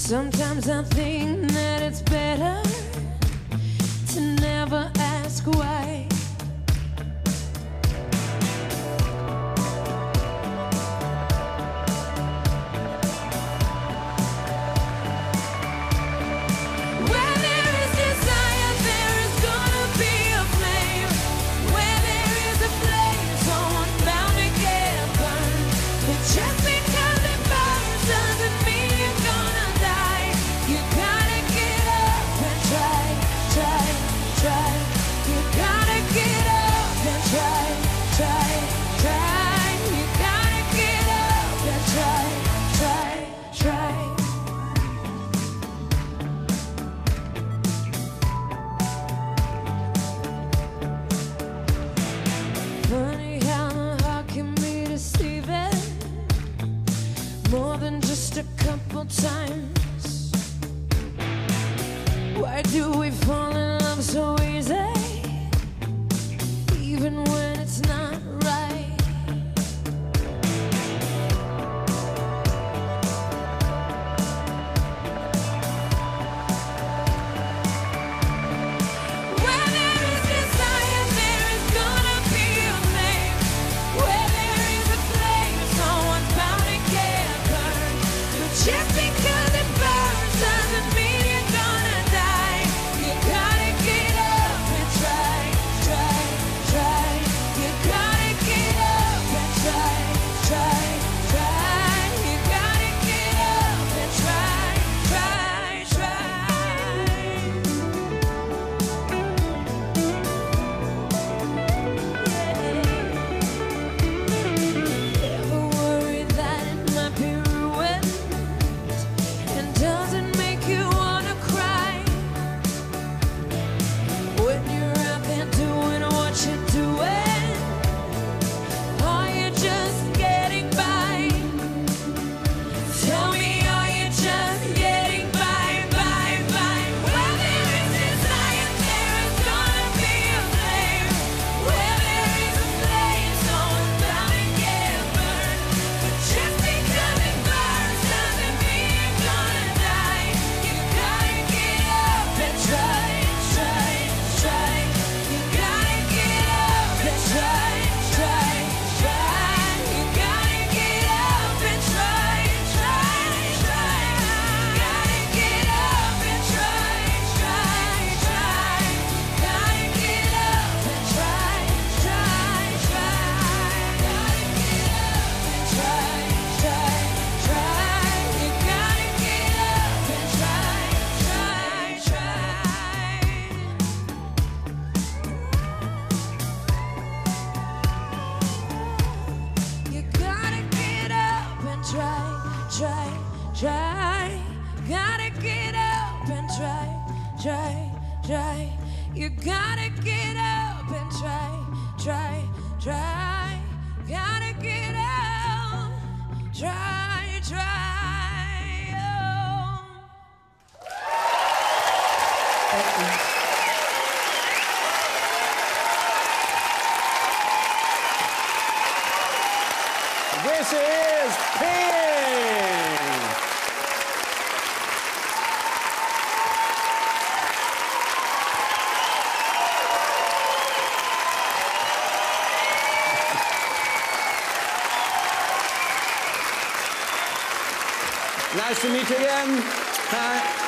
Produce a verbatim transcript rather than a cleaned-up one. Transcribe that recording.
Sometimes I think that it's better to never ask why. Where there is desire, there is gonna be a flame. Where there is a flame, someone's bound to get burned. But just because it burns doesn't mean you're gonna die. You gotta get up and try, try, try. You gotta get up and try, try, try. You gotta get up and try, try, try. Funny how the heart can be deceiving, more than just a couple times. Why do we fall in love so easy, even when it's not right? Where there is desire, there is gonna be a flame. Where there is a flame, someone's bound to get burned. But just because it burns doesn't mean you're gonna die. You gotta get up and try, try, try. You gotta get up and try, try, try. You gotta get up and try, try, try. Ever worry that it might be ruined, and does it make you wanna cry? When you're out there doing what you're doing, are you just getting by? Tell me, are you just getting by, by, by? Where there is desire, there is gonna be a flame. Where there is a flame, someone's bound to get burned. But just because it burns doesn't mean you're gonna die. You gotta get up and try, try, try. You gotta get up and try, try, try. You gotta get up and try, try, try. Gotta get up and try, try, try. Gotta get up and try, try, try. Gotta get up and try, try, try. You gotta get up and try, try, try. You gotta get up and try, try, try. Gotta get up and try, try, try. You gotta get up and try, try, try. Gotta get up, try, try. Oh. This is Pink. Nice to meet you again. Hi.